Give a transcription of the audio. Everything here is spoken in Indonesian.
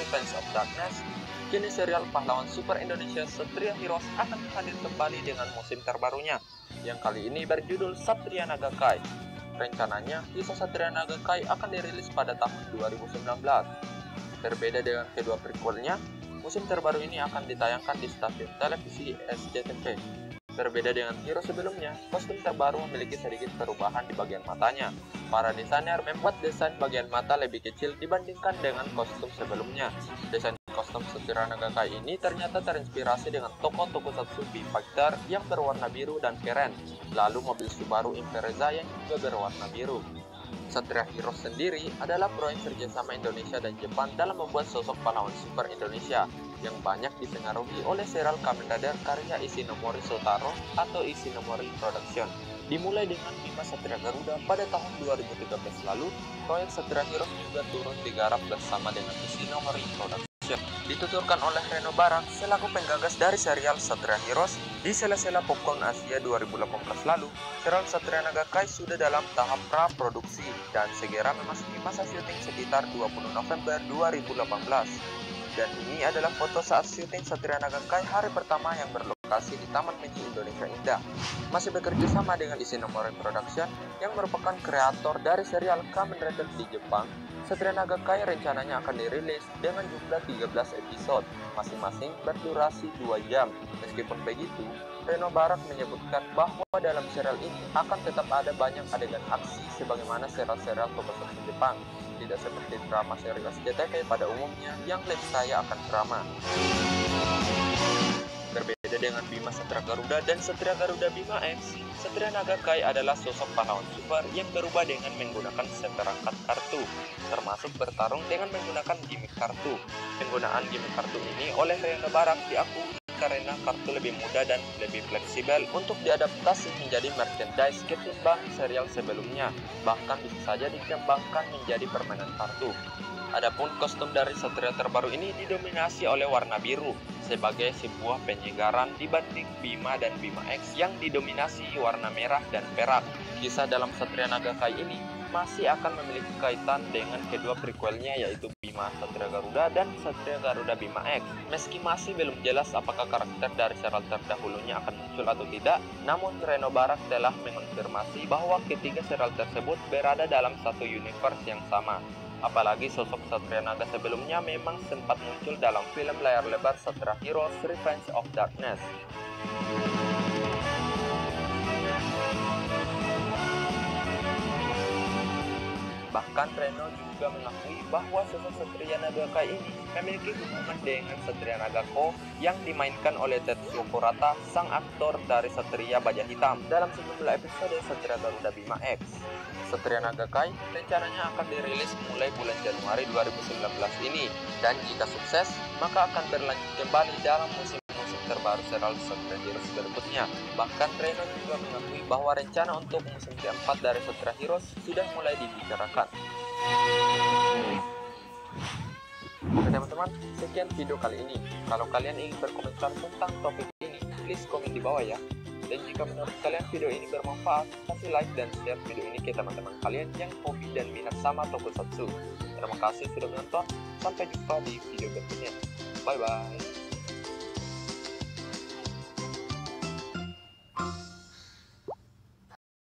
Revenge of Darkness, kini serial pahlawan super Indonesia Ksatria Heroes akan hadir kembali dengan musim terbarunya, yang kali ini berjudul Ksatria Naga Kai. Rencananya, kisah Ksatria Naga Kai akan dirilis pada tahun 2019. Berbeda dengan kedua prequelnya, musim terbaru ini akan ditayangkan di stasiun televisi SCTV. Berbeda dengan hero sebelumnya, kostum terbaru memiliki sedikit perubahan di bagian matanya. Para desainer membuat desain bagian mata lebih kecil dibandingkan dengan kostum sebelumnya. Desain kostum Ksatria Naga Kai ini ternyata terinspirasi dengan tokoh Tokusatsu V-Fighter yang berwarna biru dan keren, lalu mobil Subaru Impreza yang juga berwarna biru. Ksatria Heroes sendiri adalah proyek kerjasama Indonesia dan Jepang dalam membuat sosok pahlawan super Indonesia yang banyak dipengaruhi oleh serial Kamen Rider karya Ishinomori Shotaro atau Ishinomori Production. Dimulai dengan Bima Ksatria Garuda pada tahun 2013 lalu, proyek Ksatria Heroes juga turun digarap bersama dengan Ishinomori Production. Dituturkan oleh Reno Barak selaku penggagas dari serial Ksatria Heroes. Di sela-sela Popcorn Asia 2018 lalu, serial Ksatria Naga Kai sudah dalam tahap pra-produksi dan segera memasuki masa syuting sekitar 20 November 2018. Dan ini adalah foto saat syuting Ksatria Naga Kai hari pertama yang berlokasi di Taman Meiji Indonesia Indah. Masih bekerja sama dengan Ishinomori Production yang merupakan kreator dari serial Kamen Rider di Jepang. Ksatria Naga Kai rencananya akan dirilis dengan jumlah 13 episode, masing-masing berdurasi 2 jam. Meskipun begitu, Reno Barak menyebutkan bahwa dalam serial ini akan tetap ada banyak adegan aksi sebagaimana serial-serial Tokusatsu Jepang, tidak seperti drama serial SCTV pada umumnya yang lebih kaya akan drama. Berbeda dengan Bima Ksatria Garuda dan Ksatria Garuda Bima X, Ksatria Naga Kai adalah sosok pahlawan super yang berubah dengan menggunakan seperangkat kartu, termasuk bertarung dengan menggunakan gimmick kartu. Penggunaan gimmick kartu ini oleh Reno Barak diakui karena kartu lebih mudah dan lebih fleksibel untuk diadaptasi menjadi merchandise ketimbang serial sebelumnya, bahkan bisa saja dikembangkan menjadi permainan kartu. Adapun kostum dari Ksatria terbaru ini didominasi oleh warna biru sebagai sebuah penyegaran dibanding Bima dan Bima X yang didominasi warna merah dan perak. Kisah dalam Ksatria Naga Kai ini masih akan memiliki kaitan dengan kedua prequelnya yaitu Bima Ksatria Garuda dan Ksatria Garuda Bima X. Meski masih belum jelas apakah karakter dari serial terdahulunya akan muncul atau tidak, namun Reno Barak telah mengonfirmasi bahwa ketiga serial tersebut berada dalam satu universe yang sama. Apalagi sosok Ksatria Naga sebelumnya memang sempat muncul dalam film layar lebar Ksatria Heroes Revenge of Darkness. Bahkan Reno juga mengakui bahwa sosok Ksatria Naga Kai ini memiliki hubungan dengan Ksatria Naga Ko yang dimainkan oleh Tetsuo Kurata, sang aktor dari Ksatria Baja Hitam dalam sejumlah episode Ksatria Garuda Bima X. Ksatria Naga Kai rencananya akan dirilis mulai bulan Januari 2019 ini, dan jika sukses, maka akan berlanjut kembali dalam musim terbaru serial Ksatria Heroes berikutnya. Bahkan Reno juga mengakui bahwa rencana untuk musim keempat dari Ksatria Heroes sudah mulai dibicarakan. Oke teman-teman, sekian video kali ini. Kalau kalian ingin berkomentar tentang topik ini, please komen di bawah ya. Dan jika menurut kalian video ini bermanfaat, kasih like dan share video ini ke teman-teman kalian yang hobi dan minat sama Tokusatsu. Terima kasih sudah menonton, sampai jumpa di video berikutnya. Bye bye.